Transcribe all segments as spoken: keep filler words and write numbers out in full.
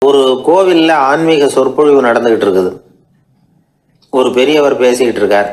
ஒரு கோவில்ல ஆன்மீக சொற்பொழிவு நடந்துகிட்டு இருக்குது. ஒரு பெரியவர் பேசிக்கிட்டு இருக்கார்.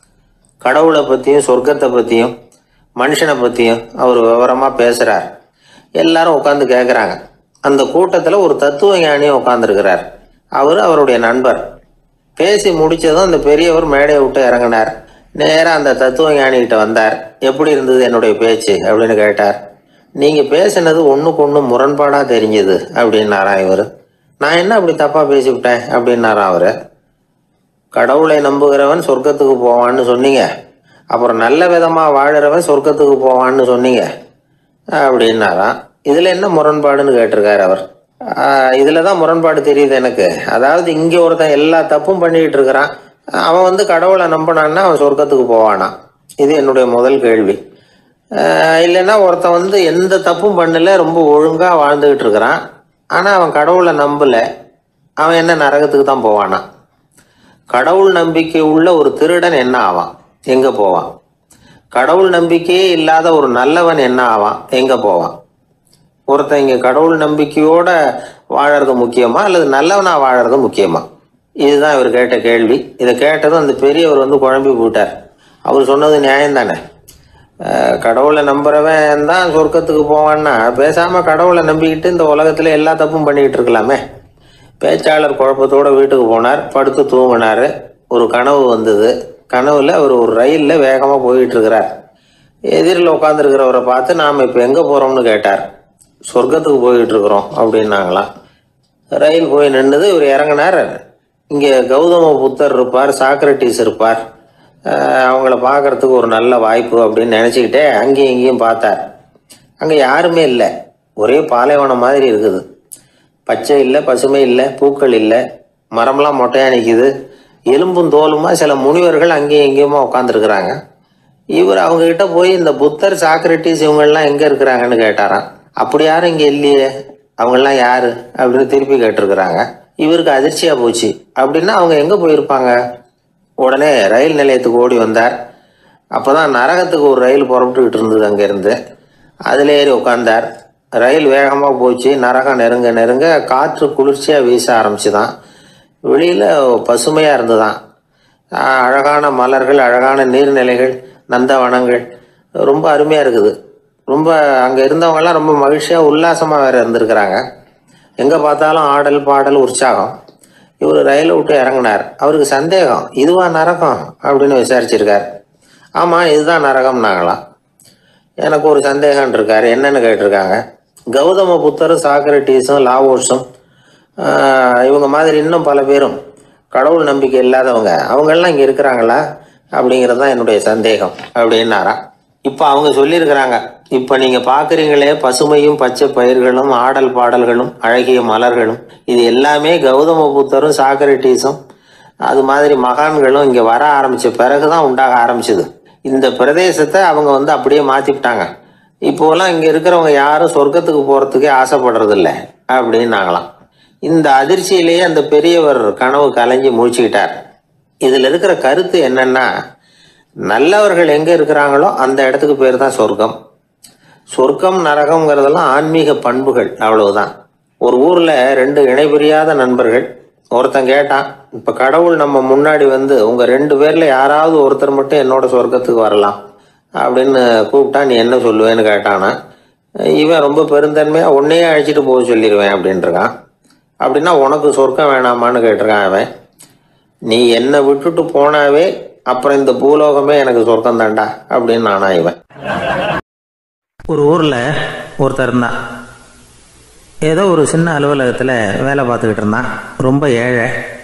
கடவுளை பற்றியும் சொர்க்கத்தை பற்றியும் மனுஷனை பற்றியும் அவர் விவரமாக பேசுகிறார். எல்லாரும் உட்காந்து கேட்குறாங்க. அந்த கூட்டத்தில் ஒரு தத்துவ ஞானியும் உட்காந்துருக்கிறார். அவர் அவருடைய நண்பர். பேசி முடித்ததும் அந்த பெரியவர் மேடையை விட்டு இறங்கினார். நேராக அந்த தத்துவ ஞானிகிட்ட வந்தார். எப்படி இருந்தது என்னுடைய பேச்சு அப்படின்னு கேட்டார். நீங்கள் பேசினது ஒன்றுக்கு ஒன்று முரண்பாடாக தெரிஞ்சுது அப்படின்னாராம் இவர். நான் என்ன அப்படி தப்பாக பேசிவிட்டேன் அப்படின்னாராம் அவர். கடவுளை நம்புகிறவன் சொர்க்கத்துக்கு போவான்னு சொன்னீங்க, அப்புறம் நல்ல விதமாக வாழறவன் சொர்க்கத்துக்கு போவான்னு சொன்னீங்க அப்படின்னாராம். இதில் என்ன முரண்பாடுன்னு கேட்டிருக்கார் அவர். இதில் தான் முரண்பாடு தெரியுது எனக்கு. அதாவது இங்கே ஒருத்தன் எல்லா தப்பும் பண்ணிக்கிட்டு இருக்கிறான், அவன் வந்து கடவுளை நம்பினான்னா அவன் சொர்க்கத்துக்கு போவானா? இது என்னுடைய முதல் கேள்வி. இல்லைன்னா ஒருத்தன் வந்து எந்த தப்பும் பண்ணல, ரொம்ப ஒழுங்காக வாழ்ந்துக்கிட்டு இருக்கிறான், ஆனால் அவன் கடவுளை நம்பலை, அவன் என்ன நரகத்துக்கு தான் போவானா? கடவுள் நம்பிக்கை உள்ள ஒரு திருடன் என்ன ஆவான், எங்கே போவான்? கடவுள் நம்பிக்கையே இல்லாத ஒரு நல்லவன் என்ன ஆவான், எங்கே போவான்? ஒருத்தன் இங்கே கடவுள் நம்பிக்கையோடு வாழறது முக்கியமா அல்லது நல்லவனா வாழறது முக்கியமா? இதுதான் இவர் கேட்ட கேள்வி. இதை கேட்டதும் அந்த பெரியவர் வந்து குழம்பி போட்டார். அவர் சொன்னது நியாயம் தானே. கடவுளை நம்புறவன் தான் சொர்க்கத்துக்கு போவான்னா பேசாமல் கடவுளை நம்பிக்கிட்டு இந்த உலகத்தில் எல்லா தப்பும் பண்ணிக்கிட்டு இருக்கலாமே. பேச்சாளர் குழப்பத்தோடு வீட்டுக்கு போனார். படுத்து தூங்கினார். ஒரு கனவு வந்தது. கனவுல அவர் ஒரு ரயிலில் வேகமாக போயிட்டு இருக்கிறார். எதிரில் உட்காந்துருக்கிறவரை பார்த்து நாம் இப்போ எங்கே போகிறோம்னு கேட்டார். சொர்க்கத்துக்கு போயிட்டு இருக்கிறோம் அப்படின்னாங்களாம். ரயில் போய் நின்றுது. இவர் இறங்கினார். இங்கே கௌதம புத்தர் இருப்பார், சாக்ரட்டிஸ் இருப்பார், அவங்கள பார்க்கறதுக்கு ஒரு நல்ல வாய்ப்பு அப்படின்னு நினச்சிக்கிட்டே அங்கேயும் இங்கேயும் பார்த்தார். அங்கே யாருமே இல்லை. ஒரே பாலைவனம் மாதிரி இருக்குது. பச்சை இல்லை, பசுமை இல்லை, பூக்கள் இல்லை, மரம்லாம் மொட்டையாக நிற்கிது. எலும்பும் தோலுமா சில முனிவர்கள் அங்கேயும் இங்கேயுமா உட்காந்துருக்குறாங்க. இவர் அவங்கக்கிட்ட போய் இந்த புத்தர் சாக்ரட்டிஸ் இவங்கெல்லாம் எங்கே இருக்கிறாங்கன்னு கேட்டாராம். அப்படி யாரும் இங்கே இல்லையே, அவங்கெல்லாம் யார் அப்படின்னு திருப்பி கேட்டிருக்கிறாங்க. இவருக்கு அதிர்ச்சியாக போச்சு. அப்படின்னா அவங்க எங்கே போயிருப்பாங்க? உடனே ரயில் நிலையத்துக்கு ஓடி வந்தார். அப்போ தான் நரகத்துக்கு ஒரு ரயில் புறப்பட்டுக்கிட்டு இருந்தது. அங்கேருந்து அதில் ஏறி உட்காந்தார். ரயில் வேகமாக போச்சு. நரகம் நெருங்க நெருங்க காற்று குளிர்ச்சியாக வீச ஆரம்பிச்சு தான். வெளியில் பசுமையாக இருந்துதான். அழகான மலர்கள், அழகான நீர்நிலைகள், நந்தவனங்கள், ரொம்ப அருமையாக இருக்குது. ரொம்ப அங்கே இருந்தவங்கெல்லாம் ரொம்ப மகிழ்ச்சியாக உல்லாசமாக வேறு இருந்திருக்கிறாங்க. எங்கே பார்த்தாலும் ஆடல் பாடல் உற்சாகம். இவர் ரயிலை விட்டு இறங்கினார். அவருக்கு சந்தேகம், இதுவா நரகம் அப்படின்னு விசாரிச்சிருக்கார். ஆமாம், இதுதான் நரகம்னாங்களாம். எனக்கு ஒரு சந்தேகம் இருக்கார். என்னன்னு கேட்டிருக்காங்க. கௌதம புத்தரும் சாக்ரட்டிஸும் லாவோஸும் இவங்க மாதிரி இன்னும் பல பேரும் கடவுள் நம்பிக்கை இல்லாதவங்க, அவங்கெல்லாம் இங்கே இருக்கிறாங்களா அப்படிங்கிறது தான் என்னுடைய சந்தேகம் அப்படின்னாராம். இப்போ அவங்க சொல்லியிருக்கிறாங்க, இப்போ நீங்கள் பார்க்குறீங்களே பசுமையும் பச்சை பயிர்களும் ஆடல் பாடல்களும் அழகிய மலர்களும், இது எல்லாமே கௌதம புத்தரும் சாக்ரட்டிஸும் அது மாதிரி மகான்களும் இங்கே வர ஆரம்பித்த பிறகு தான் உண்டாக ஆரம்பிச்சுது. இந்த பிரதேசத்தை அவங்க வந்து அப்படியே மாற்றிவிட்டாங்க. இப்போலாம் இங்கே இருக்கிறவங்க யாரும் சொர்க்கத்துக்கு போகிறதுக்கே ஆசைப்படுறதில்ல அப்படின்னாங்களாம். இந்த அதிர்ச்சியிலேயே அந்த பெரியவர் கனவு கலைஞ்சி முடிச்சுக்கிட்டார். இதில் இருக்கிற கருத்து என்னன்னா, நல்லவர்கள் எங்கே இருக்கிறாங்களோ அந்த இடத்துக்கு பேர் தான் சொர்க்கம். சொர்க்கம் நரகம்ங்கிறதெல்லாம் ஆன்மீக பண்புகள், அவ்வளவுதான். ஒரு ஊரில் ரெண்டு இணைபிரியாத நண்பர்கள். ஒருத்தன் கேட்டான், இப்போ கடவுள் நம்ம முன்னாடி வந்து உங்கள் ரெண்டு பேரில் யாராவது ஒருத்தர் மட்டும் என்னோட சொர்க்கத்துக்கு வரலாம் அப்படின்னு கூப்பிட்டா நீ என்ன சொல்லுவேன்னு கேட்டானா. இவன் ரொம்ப பெருந்தன்மையாக உன்னையே அழைச்சிட்டு போக சொல்லிடுவேன் அப்படின்ட்டுருக்கான். அப்படின்னா உனக்கு சொர்க்கம் வேணாமான்னு கேட்டிருக்கான் அவன். நீ என்னை விட்டுட்டு போனாவே அப்புறம் இந்த பூலோகமே எனக்கு சொர்க்கம் தாண்டா அப்படின்னு நானா இவன். ஒரு ஊரில் ஒருத்தர் இருந்தான். ஏதோ ஒரு சின்ன அலுவலகத்தில் வேலை பார்த்துக்கிட்டு இருந்தான். ரொம்ப ஏழை.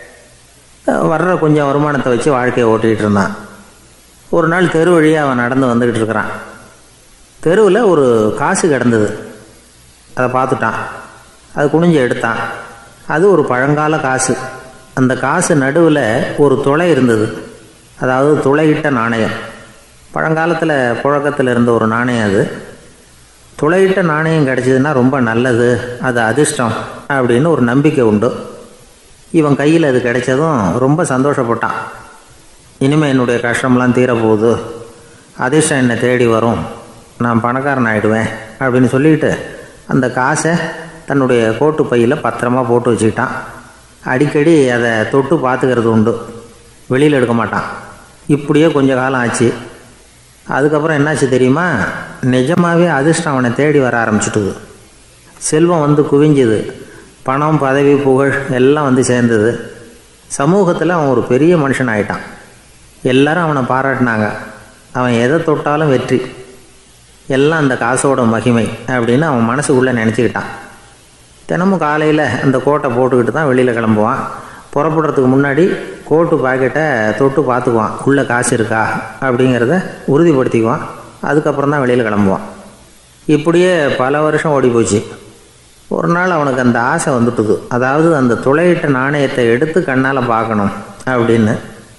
வர்ற கொஞ்சம் வருமானத்தை வச்சு வாழ்க்கையை ஓட்டிகிட்டு இருந்தான். ஒரு நாள் தெரு வழியாக அவன் நடந்து வந்துக்கிட்டு இருக்கிறான். தெருவில் ஒரு காசு கிடந்தது. அதை பார்த்துட்டான். அது குனிஞ்சு எடுத்தான். அது ஒரு பழங்கால காசு. அந்த காசு நடுவில் ஒரு துளை இருந்தது. அதாவது துளையிட்ட நாணயம். பழங்காலத்தில் புழக்கத்தில் இருந்த ஒரு நாணயம் அது. துளையிட்ட நாணயம் கிடச்சிதுன்னா ரொம்ப நல்லது, அது அதிர்ஷ்டம் அப்படின்னு ஒரு நம்பிக்கை உண்டு. இவன் கையில் அது கிடைச்சதும் ரொம்ப சந்தோஷப்பட்டான். இனிமேல் என்னுடைய கஷ்டம்லாம் தீரப்போகுது, அதிர்ஷ்டம் என்னை தேடி வரும், நான் பணக்காரன் ஆகிடுவேன் அப்படின்னு சொல்லிட்டு அந்த காசை தன்னுடைய கோட்டு பையில் பத்திரமா போட்டு வச்சுக்கிட்டான். அடிக்கடி அதை தொட்டு பார்த்துக்கிறது உண்டு, வெளியில் எடுக்க மாட்டான். இப்படியே கொஞ்ச காலம் ஆச்சு. அதுக்கப்புறம் என்னாச்சு தெரியுமா? நிஜமாகவே அதிர்ஷ்டம் அவனை தேடி வர ஆரம்பிச்சிட்டுது. செல்வம் வந்து குவிஞ்சுது, பணம் பதவி புகழ் எல்லாம் வந்து சேர்ந்தது. சமூகத்தில் அவன் ஒரு பெரிய மனுஷன் ஆயிட்டான். எல்லாரும் அவனை பாராட்டினாங்க. அவன் எதை தொட்டாலும் வெற்றி, எல்லாம் அந்த காசோட மகிமை அப்படின்னு அவன் மனசுக்குள்ளே நினச்சிக்கிட்டான். தினமும் காலையில் அந்த கோட்டை போட்டுக்கிட்டு தான் வெளியில் கிளம்புவான். புறப்படுறதுக்கு முன்னாடி கோட்டு பாக்கெட்டை தொட்டு பார்த்துக்குவான், உள்ளே காசு இருக்கா அப்படிங்கிறத உறுதிப்படுத்திக்குவான். அதுக்கப்புறம் தான் வெளியில் கிளம்புவான். இப்படியே பல வருஷம் ஓடி போச்சு. ஒரு நாள் அவனுக்கு அந்த ஆசை வந்துட்டுது. அதாவது அந்த துளையிட்ட நாணயத்தை எடுத்து கண்ணால் பார்க்கணும் அப்படின்னு.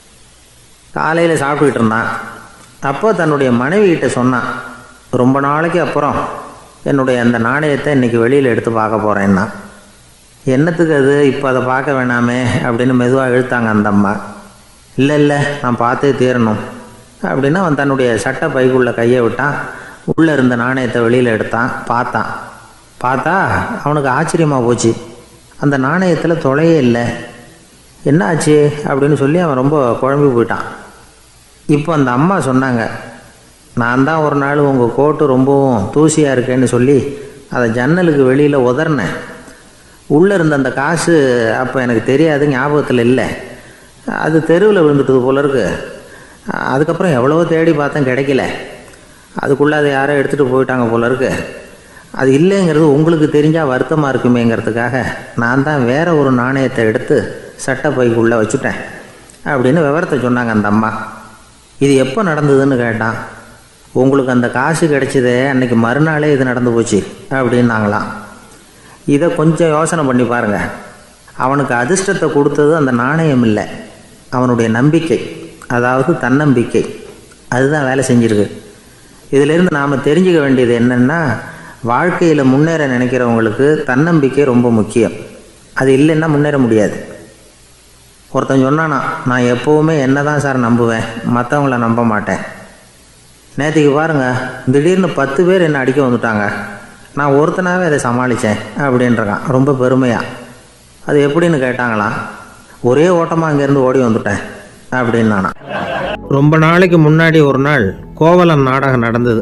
காலையில் சாப்பிட்டுக்கிட்டு இருந்தான். அப்போ தன்னுடைய மனைவிகிட்ட சொன்னான், ரொம்ப நாளைக்கு அப்புறம் என்னுடைய அந்த நாணயத்தை இன்றைக்கி வெளியில் எடுத்து பார்க்க போகிறேன்னா. என்னத்துக்கு அது, இப்போ அதை பார்க்க வேணாமே அப்படின்னு மெதுவாக இழுத்தாங்க அந்த அம்மா. இல்லை இல்லை நான் பார்த்தே தீரணும் அப்படின்னு அவன் தன்னுடைய சட்டை பைக்குள்ளே கையை விட்டான். உள்ளே இருந்த நாணயத்தை வெளியில் எடுத்தான். பார்த்தான். பார்த்தா அவனுக்கு ஆச்சரியமாக போச்சு. அந்த நாணயத்தில் தொலையே இல்லை. என்ன ஆச்சு அப்படின்னு சொல்லி அவன் ரொம்ப குழம்பி போயிட்டான். இப்போ அந்த அம்மா சொன்னாங்க, நான் தான் ஒரு நாள் உங்கள் கோட்டு ரொம்பவும் தூசியாக இருக்கேன்னு சொல்லி அதை ஜன்னலுக்கு வெளியில் உதறினேன். உள்ளே இருந்த அந்த காசு அப்போ எனக்கு தெரியாது, ஞாபகத்தில் இல்லை. அது தெருவில் விழுந்துட்டது போல இருக்கு. அதுக்கப்புறம் எவ்வளவோ தேடி பார்த்தேன், கிடைக்கல. அதுக்குள்ளே அதை யாரோ எடுத்துகிட்டு போயிட்டாங்க போல இருக்கு. அது இல்லைங்கிறது உங்களுக்கு தெரிஞ்சால் வருத்தமாக இருக்குமேங்கிறதுக்காக நான் தான் வேற ஒரு நாணயத்தை எடுத்து சட்டை பைக்குள்ளே வச்சுட்டேன் அப்படின்னு விவரத்தை சொன்னாங்க அந்த அம்மா. இது எப்போ நடந்ததுன்னு கேட்டான். உங்களுக்கு அந்த காசு கிடைச்சதே அன்னைக்கு மறுநாளே இது நடந்து போச்சு அப்படின்னாங்களாம். இதை கொஞ்சம் யோசனை பண்ணி பாருங்கள். அவனுக்கு அதிர்ஷ்டத்தை கொடுத்தது அந்த நாணயம் இல்லை, அவனுடைய நம்பிக்கை, அதாவது தன்னம்பிக்கை. அதுதான் வேலை செஞ்சிருக்கு. இதிலிருந்து நாம் தெரிஞ்சுக்க வேண்டியது என்னென்னா, வாழ்க்கையில் முன்னேற நினைக்கிறவங்களுக்கு தன்னம்பிக்கை ரொம்ப முக்கியம். அது இல்லைன்னா முன்னேற முடியாது. ஒருத்தன் சொன்னானா, நான் எப்போவுமே என்ன தான் சார் நம்புவேன், மற்றவங்கள நம்ப மாட்டேன். நேற்றுக்கு பாருங்கள், திடீர்னு பத்து பேர் என்னை அடிக்க வந்துட்டாங்க, நான் ஒருத்தனாகவே அதை சமாளித்தேன் அப்படின்றான் ரொம்ப பெருமையாக. அது எப்படின்னு கேட்டாங்களாம். ஒரே ஓட்டமாக அங்கேருந்து ஓடி வந்துட்டேன் அப்படின்னு நானா. ரொம்ப நாளைக்கு முன்னாடி ஒரு நாள் கோவலன் நாடகம் நடந்தது.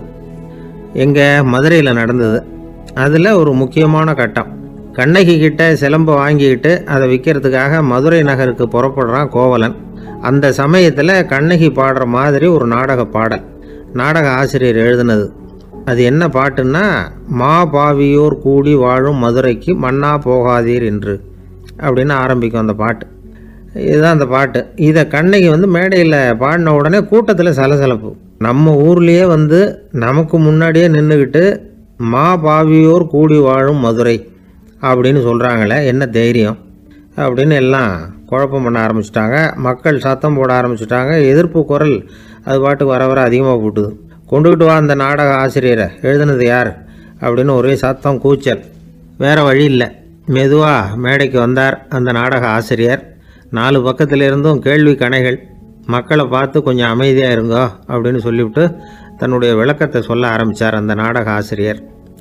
எங்கள் மதுரையில் நடந்தது. அதில் ஒரு முக்கியமான கட்டம். கண்ணகி கிட்ட சிலம்பை வாங்கிக்கிட்டு அதை விற்கிறதுக்காக மதுரை நகருக்கு புறப்படுறான் கோவலன். அந்த சமயத்தில் கண்ணகி பாடுற மாதிரி ஒரு நாடக பாடல், நாடக ஆசிரியர் எழுதினது. அது என்ன பாட்டுன்னா, மா பாவியோர் கூடி வாழும் மதுரைக்கு மன்னா போகாதீர் என்று அப்படின்னு ஆரம்பிக்கும் அந்த பாட்டு. இதுதான் அந்த பாட்டு. இதை கண்ணகி வந்து மேடையில் பாடின உடனே கூட்டத்தில் சலசலப்பு. நம்ம ஊர்லேயே வந்து நமக்கு முன்னாடியே நின்றுக்கிட்டு மா பாவியோர் கூடி வாழும் மதுரை அப்படின்னு சொல்கிறாங்களே, என்ன தைரியம் அப்படின்னு எல்லாம் குழப்பம் பண்ண ஆரம்பிச்சிட்டாங்க. மக்கள் சத்தம் போட ஆரம்பிச்சிட்டாங்க. எதிர்ப்பு குரல் அது பாட்டுக்கு வர வர அதிகமாக போட்டுது. கொண்டுக்கிட்டு வா அந்த நாடக ஆசிரியரை, எழுதுனது யார் அப்படின்னு ஒரே சத்தம், கூச்சல். வேறு வழி இல்லை. மெதுவாக மேடைக்கு வந்தார் அந்த நாடக ஆசிரியர். நாலு பக்கத்திலிருந்தும் கேள்வி கணைகள். மக்களை பார்த்து கொஞ்சம் அமைதியாக இருங்கோ அப்படின்னு சொல்லிவிட்டு தன்னுடைய விளக்கத்தை சொல்ல ஆரம்பித்தார் அந்த நாடக ஆசிரியர்.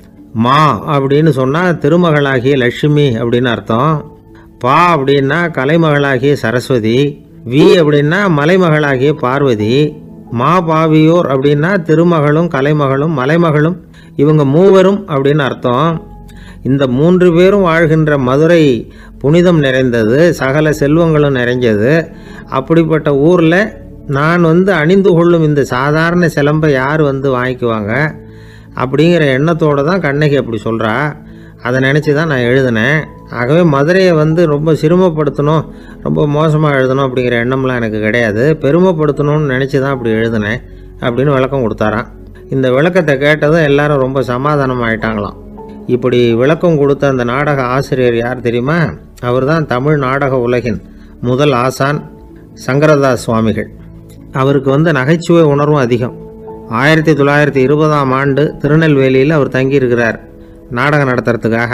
மா அப்படின்னு சொன்னால் திருமகளாகிய லட்சுமி அப்படின்னு அர்த்தம். பா அப்படின்னா கலைமகளாகிய சரஸ்வதி. வி அப்படின்னா மலைமகளாகிய பார்வதி. மா பாவியோர் அப்படின்னா திருமகளும் கலைமகளும் மலைமகளும், இவங்க மூவரும் அப்படின்னு அர்த்தம். இந்த மூன்று பேரும் வாழ்கின்ற மதுரை புனிதம் நிறைந்தது, சகல செல்வங்களும் நிறைஞ்சது. அப்படிப்பட்ட ஊரில் நான் வந்து அணிந்து கொள்ளும் இந்த சாதாரண சிலம்பை யார் வந்து வாங்கிக்குவாங்க அப்படிங்கிற எண்ணத்தோடு தான் கண்ணகி அப்படி சொல்கிறா. அதை நினச்சி தான் நான் எழுதினேன். ஆகவே மதுரையை வந்து ரொம்ப சிரமப்படுத்தணும், ரொம்ப மோசமாக எழுதணும் அப்படிங்கிற எண்ணம்லாம் எனக்கு கிடையாது. பெருமைப்படுத்தணும்னு நினச்சி தான் அப்படி எழுதினேன் அப்படின்னு விளக்கம் கொடுத்தாராம். இந்த விளக்கத்தை கேட்டதும் எல்லாரும் ரொம்ப சமாதானம் ஆயிட்டாங்களாம். இப்படி விளக்கம் கொடுத்த அந்த நாடக ஆசிரியர் யார் தெரியுமா? அவர் தான் தமிழ் நாடக உலகின் முதல் ஆசான் சங்கரதாஸ் சுவாமிகள். அவருக்கு வந்து நகைச்சுவை உணர்வும் அதிகம். ஆயிரத்தி தொள்ளாயிரத்தி இருபதாம் ஆண்டு திருநெல்வேலியில் அவர் தங்கியிருக்கிறார் நாடகம் நடத்துறதுக்காக.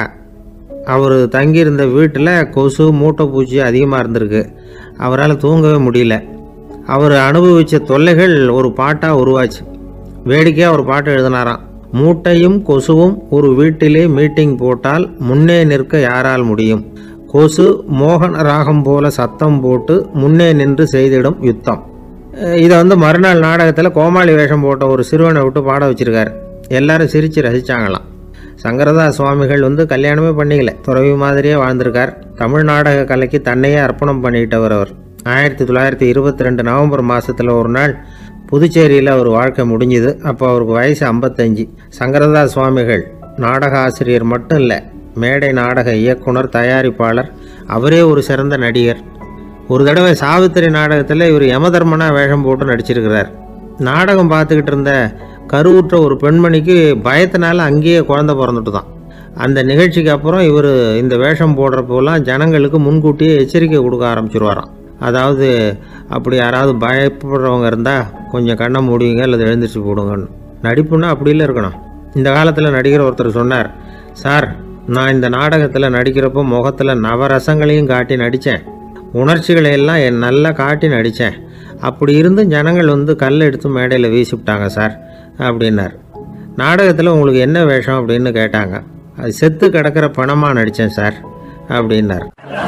அவர் தங்கியிருந்த வீட்டில் கொசு மூட்டை பூச்சி அதிகமாக இருந்திருக்கு. அவரால் தூங்கவே முடியல. அவர் அனுபவித்த தொல்லைகள் ஒரு பாட்டாக உருவாச்சு. வேடிக்கையாக ஒரு பாட்டு எழுதினாராம். மூட்டையும் கொசுவும் ஒரு வீட்டிலே மீட்டிங் போட்டால் முன்னே நிற்க யாரால் முடியும்? கொசு மோகன ராகம் போல சத்தம் போட்டு முன்னே நின்று செய்திடும் யுத்தம். இதை வந்து மறுநாள் நாடகத்தில் கோமாளி வேஷம் போட்ட ஒரு சிறுவனை விட்டு பாட வச்சிருக்காரு. எல்லாரும் சிரித்து ரசித்தாங்களாம். சங்கரதாஸ் சுவாமிகள் வந்து கல்யாணமே பண்ணிக்கல, துறவி மாதிரியே வாழ்ந்திருக்கார். தமிழ் நாடக கலைக்கு தன்னையே அர்ப்பணம் பண்ணிட்டவர் அவர். ஆயிரத்தி தொள்ளாயிரத்தி இருபத்தி ரெண்டு நவம்பர் மாதத்தில் ஒரு நாள் புதுச்சேரியில் அவர் வாழ்க்கை முடிஞ்சுது. அப்போ அவருக்கு வயசு ஐம்பத்தஞ்சு. சங்கரதாஸ் சுவாமிகள் நாடக ஆசிரியர் மட்டும் இல்லை, மேடை நாடக இயக்குனர், தயாரிப்பாளர், அவரே ஒரு சிறந்த நடிகர். ஒரு தடவை சாவித்திரி நாடகத்தில் இவர் யமதர்மனா வேஷம் போட்டு நடிச்சிருக்கிறார். நாடகம் பார்த்துக்கிட்டு இருந்த கருவுற்ற ஒரு பெண்மணிக்கு பயத்தினால அங்கேயே குழந்தை பிறந்துட்டு தான். அந்த நிகழ்ச்சிக்கு அப்புறம் இவர் இந்த வேஷம் போடுறப்போலாம் ஜனங்களுக்கு முன்கூட்டியே எச்சரிக்கை கொடுக்க ஆரம்பிச்சிருவாராம். அதாவது அப்படி யாராவது பயப்படுறவங்க இருந்தால் கொஞ்சம் கண்ணை மூடிங்க அல்லது எழுந்திரிச்சு போடுங்கன்னு. நடிப்புன்னா அப்படிலாம் இருக்கணும். இந்த காலத்தில் நடிகர் ஒருத்தர் சொன்னார், சார் நான் இந்த நாடகத்தில் நடிக்கிறப்போ முகத்தில் நவரசங்களையும் காட்டி நடித்தேன், உணர்ச்சிகளை எல்லாம் என் நல்லா காட்டி நடித்தேன். அப்படி இருந்து ஜனங்கள் வந்து கல் எடுத்து மேடையில் வீசிவிட்டாங்க சார் அப்படின்னார். நாடகத்தில் உங்களுக்கு என்ன வேஷம் அப்படின்னு கேட்டாங்க. அது செத்து கிடக்கிற பணமாக நடித்தேன் சார் அப்படின்னார்.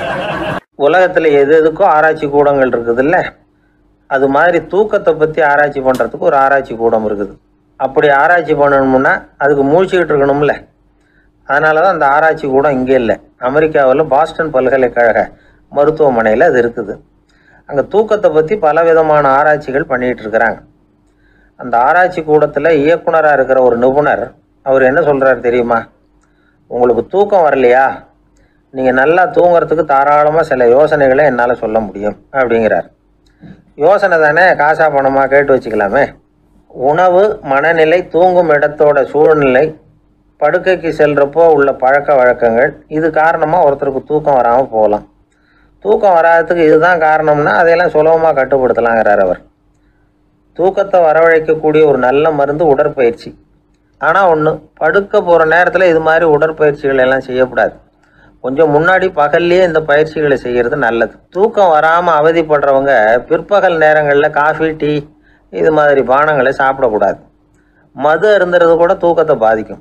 உலகத்தில் எது எதுக்கும் ஆராய்ச்சி கூடங்கள் இருக்குதுல்ல, அது மாதிரி தூக்கத்தை பற்றி ஆராய்ச்சி பண்ணுறதுக்கு ஒரு ஆராய்ச்சி கூடம் இருக்குது. அப்படி ஆராய்ச்சி பண்ணணும்னா அதுக்கு மூழ்கிக்கிட்டு இருக்கணும்ல. அதனால தான் அந்த ஆராய்ச்சி கூடம் இங்கே இல்லை. அமெரிக்காவில் பாஸ்டன் பல்கலைக்கழக மருத்துவமனையில் அது இருக்குது. அங்கே தூக்கத்தை பற்றி பல விதமான ஆராய்ச்சிகள் பண்ணிகிட்டு இருக்கிறாங்க. அந்த ஆராய்ச்சி கூடத்தில் இயக்குனராக இருக்கிற ஒரு நிபுணர் அவர் என்ன சொல்கிறாரு தெரியுமா? உங்களுக்கு தூக்கம் வரலையா, நீங்கள் நல்லா தூங்குறதுக்கு தாராளமாக சில யோசனைகளை என்னால் சொல்ல முடியும் அப்படிங்கிறார். யோசனை தானே, காசா பணமாக கேட்டு வச்சுக்கலாமே. உணவு, மனநிலை, தூங்கும் இடத்தோட சூழ்நிலை, படுக்கைக்கு செல்கிறப்போ உள்ள பழக்க வழக்கங்கள், இது காரணமாக ஒருத்தருக்கு தூக்கம் வராமல் போகலாம். தூக்கம் வராததுக்கு இதுதான் காரணம்னா அதையெல்லாம் சுலபமாக கட்டுப்படுத்தலாங்கிறார் அவர். தூக்கத்தை வரவழைக்கக்கூடிய ஒரு நல்ல மருந்து உடற்பயிற்சி. ஆனால் ஒன்று, படுக்க போகிற நேரத்தில் இது மாதிரி உடற்பயிற்சிகள் எல்லாம் செய்யக்கூடாது. கொஞ்சம் முன்னாடி பகல்லையே இந்த பயிற்சிகளை செய்கிறது நல்லது. தூக்கம் வராமல் அவதிப்படுறவங்க பிற்பகல் நேரங்களில் காஃபி, டீ இது மாதிரி பானங்களை சாப்பிடக்கூடாது. மது அருந்துறது கூட தூக்கத்தை பாதிக்கும்.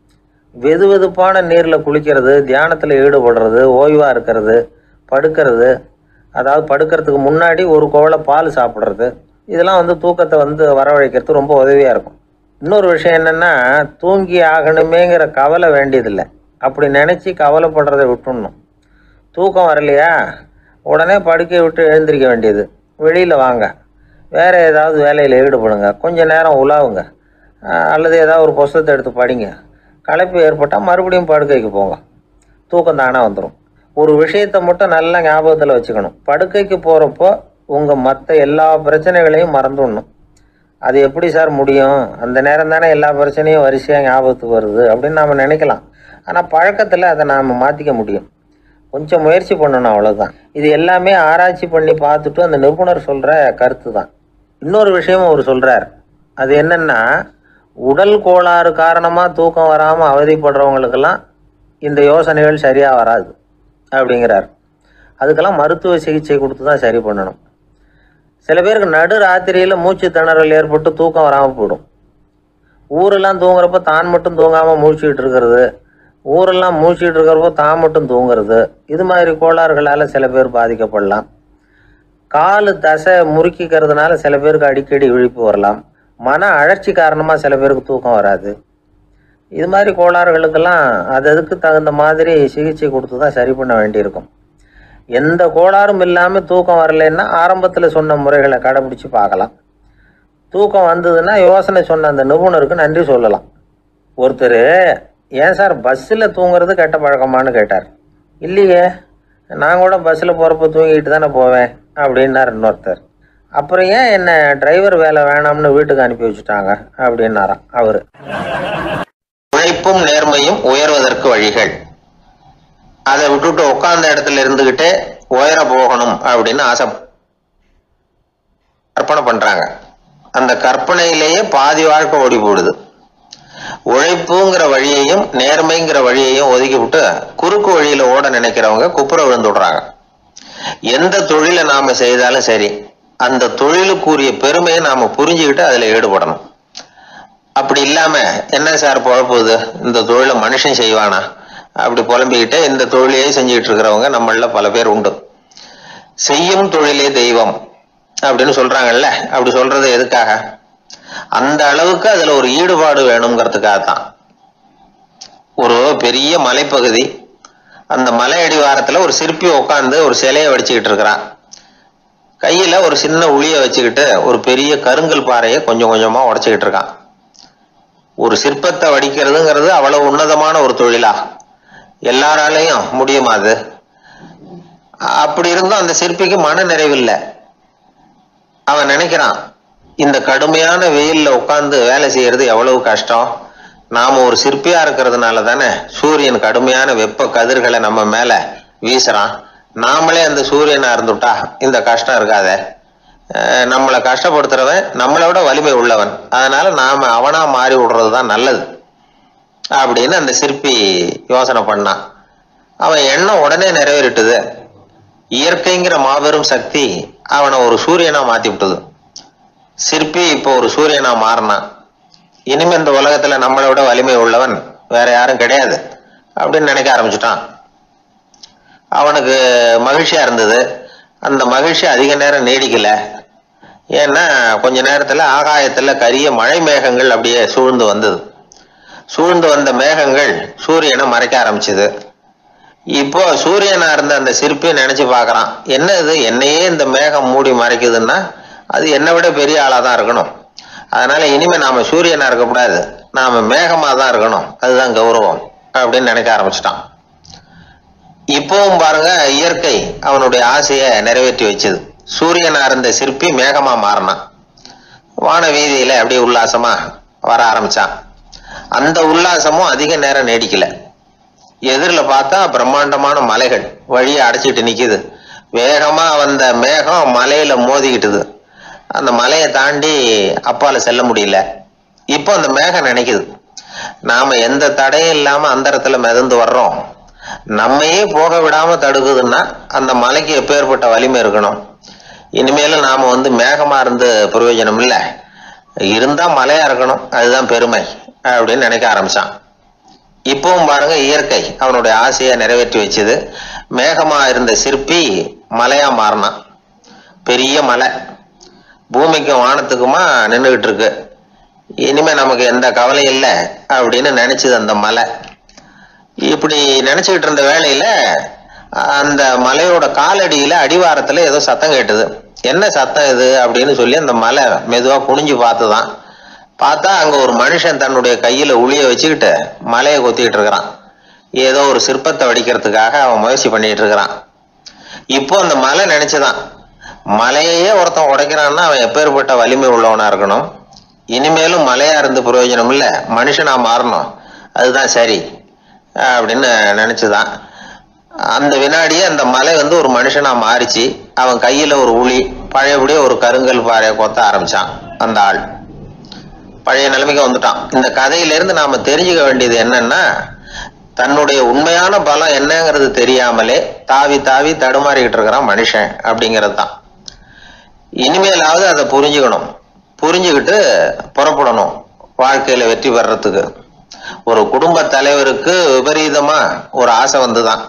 வெது வெதுப்பான நீரில் குளிக்கிறது, தியானத்தில் ஈடுபடுறது, ஓய்வாக இருக்கிறது, படுக்கிறது, அதாவது படுக்கிறதுக்கு முன்னாடி ஒரு கோவலை பால் சாப்பிட்றது, இதெல்லாம் வந்து தூக்கத்தை வந்து வரவழைக்கிறது ரொம்ப உதவியாக இருக்கும். இன்னொரு விஷயம் என்னென்னா, தூங்கி ஆகணுமேங்கிற கவலை வேண்டியதில்லை. அப்படி நினச்சி கவலைப்படுறதை விட்டுடணும். தூக்கம் வரலையா, உடனே படுக்கையை விட்டு எழுந்திரிக்க வேண்டியது. வெளியில் வாங்க, வேறு ஏதாவது வேலையில் ஈடுபடுங்க, கொஞ்சம் நேரம் உலாவுங்க, அல்லது ஏதாவது ஒரு புஸ்தகத்தை எடுத்து படிங்க. களைப்பு ஏற்பட்டால் மறுபடியும் படுக்கைக்கு போங்க, தூக்கம் தானே வந்துடும். ஒரு விஷயத்தை மட்டும் நல்லா ஞாபகத்தில் வச்சுக்கணும். படுக்கைக்கு போகிறப்போ உங்கள் மற்ற எல்லா பிரச்சனைகளையும் மறந்துடணும். அது எப்படி சார் முடியும்? அந்த நேரம் தானே எல்லா பிரச்சனையும் வரிசையாக ஞாபகத்துக்கு வருது அப்படின்னு நாம் நினைக்கலாம். ஆனால் பழக்கத்தில் அதை நாம் மாற்றிக்க முடியும். கொஞ்சம் முயற்சி பண்ணணும், அவ்வளோதான். இது எல்லாமே ஆராய்ச்சி பண்ணி பார்த்துட்டு அந்த நிபுணர் சொல்கிற கருத்து தான். இன்னொரு விஷயமும் அவர் சொல்கிறார். அது என்னென்னா, உடல் கோளாறு காரணமாக தூக்கம் வராமல் அவதிப்படுறவங்களுக்கெல்லாம் இந்த யோசனைகள் சரியாக வராது அப்படிங்கிறார். அதுக்கெல்லாம் மருத்துவ சிகிச்சை கொடுத்து தான் சரி பண்ணணும். சில பேருக்கு நடு ராத்திரியில் மூச்சு திணறல் ஏற்பட்டு தூக்கம் வராமல் போயிடும். ஊரெல்லாம் தூங்குறப்போ தான் மட்டும் தூங்காமல் மூழ்கிட்டு இருக்கிறது, ஊரெல்லாம் மூழ்கிட்டு இருக்கிறப்போ தான் மட்டும் தூங்குறது, இது மாதிரி கோளாறுகளால் சில பேர் பாதிக்கப்படலாம். கால் தசை முறுக்கிக்கிறதுனால சில பேருக்கு அடிக்கடி விழிப்பு வரலாம். மன அழற்சி காரணமாக சில பேருக்கு தூக்கம் வராது. இது மாதிரி கோளாறுகளுக்கெல்லாம் அது அதுக்கு தகுந்த மாதிரி சிகிச்சை கொடுத்து தான் சரி பண்ண வேண்டியிருக்கும். எந்த கோளாறும் இல்லாமல் தூக்கம் வரலைன்னா ஆரம்பத்தில் சொன்ன முறைகளை கடைபிடிச்சு பார்க்கலாம். தூக்கம் வந்ததுன்னா யோசனை சொன்ன அந்த நிபுணருக்கு நன்றி சொல்லலாம். ஒருத்தர், ஏன் சார் பஸ்ஸில் தூங்குறது கெட்ட பழக்கமானு கேட்டார். இல்லையே, நான் கூட பஸ்ஸில் போகிறப்ப தூங்கிட்டு தானே போவேன் அப்படின்னார் இன்னொருத்தர். அப்புறம் ஏன் என்ன டிரைவர் வேலை வேணாம்னு வீட்டுக்கு அனுப்பி வச்சுட்டாங்க அப்படின்னாராம் அவர். உழைப்பும் நேர்மையும் உயர்வதற்கு வழிகள். அதை விட்டுட்டு உட்கார்ந்த இடத்துல இருந்துகிட்டே உயர போகணும் அப்படின்னு ஆசை கற்பனை பண்றாங்க. அந்த கற்பனையிலேயே பாதி வாழ்க்கை ஓடி போடுது. உழைப்புங்கிற வழியையும் நேர்மைங்கிற வழியையும் ஒதுக்கி விட்டு குறுக்கு வழியில ஓட நினைக்கிறவங்க குப்புற விழுந்துடுறாங்க. எந்த தொழிலை நாம செய்தாலும் சரி, அந்த தொழிலுக்குரிய பெருமையை நாம புரிஞ்சுக்கிட்டு அதுல ஈடுபடணும். அப்படி இல்லாம என்ன சார் பொழப்புது, இந்த தொழிலை மனுஷன் செய்வானா அப்படி புலம்பிக்கிட்டு இந்த தொழிலையே செஞ்சுக்கிட்டு இருக்கிறவங்க நம்மள பல பேர் உண்டு. செய்யும் தொழிலே தெய்வம் அப்படின்னு சொல்றாங்கல்ல, அப்படி சொல்றது எதுக்காக? அந்த அளவுக்கு அதுல ஒரு ஈடுபாடு வேணுங்கிறதுக்காகத்தான். ஒரு பெரிய மலைப்பகுதி, அந்த மலை அடிவாரத்துல ஒரு சிற்பி உட்காந்து ஒரு சிலையை வடிச்சுக்கிட்டு இருக்கிறான். கையில ஒரு சின்ன உளிய வச்சுக்கிட்டு ஒரு பெரிய கருங்கல் பாறையை கொஞ்சம் கொஞ்சமா உடைச்சுக்கிட்டு இருக்கான். ஒரு சிற்பத்தை வடிக்கிறதுங்கிறது அவ்வளவு உன்னதமான ஒரு தொழிலா? எல்லாராலையும் முடியுமா அது? அப்படி இருந்தும் அந்த சிற்பிக்கு மன நிறைவில்லை. அவன் நினைக்கிறான், இந்த கடுமையான வெயில்ல உட்கார்ந்து வேலை செய்யறது எவ்வளவு கஷ்டம். நாம ஒரு சிற்பியா இருக்கிறதுனால தானே சூரியன் கடுமையான வெப்ப கதிர்களை நம்ம மேல வீசுறான். நாமளே அந்த சூரியனா இருந்துட்டா இந்த கஷ்டம் இருக்காத. நம்மளை கஷ்டப்படுத்துறவன் நம்மளோட வலிமை உள்ளவன், அதனால நாம அவனா மாறி விடுறதுதான் நல்லது அப்படின்னு அந்த சிற்பி யோசனை பண்ணான். அவன் எண்ணம் உடனே நிறைவேறிட்டுது. இயற்கைங்கிற மாபெரும் சக்தி அவனை ஒரு சூரியனா மாத்தி விட்டது. சிற்பி இப்போ ஒரு சூரியனா மாறினான். இனிமே இந்த உலகத்துல நம்மளை விட வலிமை உள்ளவன் வேற யாரும் கிடையாது அப்படின்னு நினைக்க ஆரம்பிச்சுட்டான். அவனுக்கு மகிழ்ச்சியா இருந்தது. அந்த மகிழ்ச்சி அதிக நேரம் நீடிக்கல. ஏன்னா கொஞ்ச நேரத்துல ஆகாயத்துல கரிய மழை மேகங்கள் அப்படியே சூழ்ந்து வந்தது. சூழ்ந்து வந்த மேகங்கள் சூரியனை மறைக்க ஆரம்பிச்சது. இப்போ சூரியனா இருந்த அந்த சிற்பி நினைச்சு பாக்குறான், என்ன இது, என்னையே இந்த மேகம் மூடி மறைக்குதுன்னா அது என்னை விட பெரிய ஆளாதான் இருக்கணும். அதனால இனிமே நாம சூரியனா இருக்கக்கூடாது, நாம மேகமா தான் இருக்கணும், அதுதான் கௌரவம் அப்படின்னு நினைக்க ஆரம்பிச்சிட்டான். இப்பவும் பாருங்க, இயற்கை அவனுடைய ஆசையை நிறைவேற்றி வச்சது. சூரியனா இருந்த சிற்பி மேகமா மாறினான். வான வீதியில அப்படியே உல்லாசமா வர ஆரம்பிச்சான். அந்த உல்லாசமும் அதிக நேரம் நீடிக்கல. எதிரில் பார்த்தா பிரம்மாண்டமான மலைகள் வழியை அடைச்சிட்டு நிக்குது. வேகமா வந்த மேகம் மலையில மோதிக்கிட்டுது. அந்த மலையை தாண்டி அப்பால செல்ல முடியல. இப்போ அந்த மேகம் நினைக்குது, நாம எந்த தடையும் இல்லாம அந்த இடத்துல மிதந்து வர்றோம், நம்மையே போக விடாம தடுக்குதுன்னா அந்த மலைக்கு எப்பேற்பட்ட வலிமை இருக்கணும். இனிமேலும் நாம வந்து மேகமா இருந்து பிரயோஜனம் இல்லை, இருந்தா மலையா இருக்கணும், அதுதான் பெருமை அப்படின்னு நினைக்க ஆரம்பிச்சான். இப்பவும் பாருங்க, இயற்கை அவனுடைய ஆசையை நிறைவேற்றி வச்சது. மேகமா இருந்த சிற்பி மலையா மாறினான். பெரிய மலை பூமிக்கும் வானத்துக்குமா நின்றுகிட்டு இருக்கு. இனிமே நமக்கு எந்த கவலை இல்லை அப்படின்னு நினைச்சது அந்த மலை. இப்படி நினைச்சுக்கிட்டு இருந்த வேளையில அந்த மலையோட காலடியில அடிவாரத்துல ஏதோ சத்தம் கேட்டுது. என்ன சத்தம் இது அப்படின்னு சொல்லி அந்த மலை மெதுவா குனிஞ்சு பார்த்துதான். பார்த்தா அங்க ஒரு மனுஷன் தன்னுடைய கையில உளிய வச்சுக்கிட்டு மலையை கொத்திக்கிட்டு இருக்கிறான். ஏதோ ஒரு சிற்பத்தை வடிக்கிறதுக்காக அவன் முயற்சி பண்ணிட்டு இருக்கிறான். இப்போ அந்த மலை நினைச்சுதான், மலையே ஒருத்தன் உடைக்கிறான்னா அவன் எப்பேற்பட்ட வலிமை உள்ளவனா இருக்கணும். இனிமேலும் மலையா இருந்து பிரயோஜனம் இல்லை, மனுஷனா மாறணும், அதுதான் சரி அப்படின்னு நினைச்சுதான். அந்த வினாடியே அந்த மலை வந்து ஒரு மனுஷனா மாறிச்சு. அவன் கையில ஒரு உளி, பழையபடியே ஒரு கருங்கல் பாறையை கொத்த ஆரம்பிச்சான். அந்த ஆள் பழைய நிலைமைக்கு வந்துட்டான். இந்த கதையில இருந்து நாம தெரிஞ்சுக்க வேண்டியது என்னன்னா, தன்னுடைய உண்மையான பலம் என்னங்கிறது தெரியாமலே தாவி தாவி தடுமாறிக்கிட்டு இருக்கிறான் மனுஷன் அப்படிங்கிறது தான். இனிமேலாவது அதை புரிஞ்சுக்கணும். புரிஞ்சுக்கிட்டு புறப்படணும் வாழ்க்கையில வெற்றி பெறறதுக்கு. ஒரு குடும்ப தலைவருக்கு விபரீதமா ஒரு ஆசை வந்துதான்.